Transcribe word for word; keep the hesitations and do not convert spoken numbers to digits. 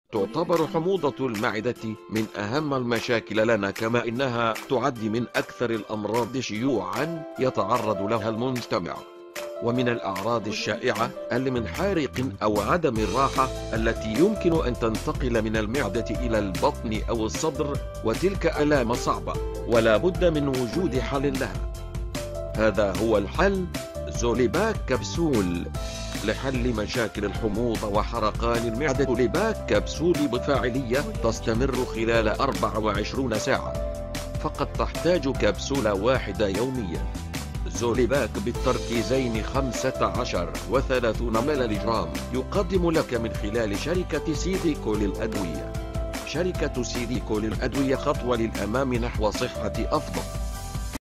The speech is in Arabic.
تعتبر حموضة المعدة من أهم المشاكل لنا، كما إنها تعد من أكثر الأمراض شيوعا يتعرض لها المجتمع. ومن الأعراض الشائعة اللي من حارق أو عدم الراحة التي يمكن أن تنتقل من المعدة إلى البطن أو الصدر، وتلك آلام صعبة ولا بد من وجود حل لها. هذا هو الحل: زوليباك كبسول لحل مشاكل الحموضة وحرقان المعدة. زوليباك كبسول بفاعلية تستمر خلال أربع وعشرين ساعة، فقط تحتاج كبسولة واحدة يوميا. زوليباك بالتركيزين خمسة عشر وثلاثون ملغ يقدم لك من خلال شركة سيديكو للأدوية. شركة سيديكو للأدوية، خطوة للأمام نحو صحة أفضل.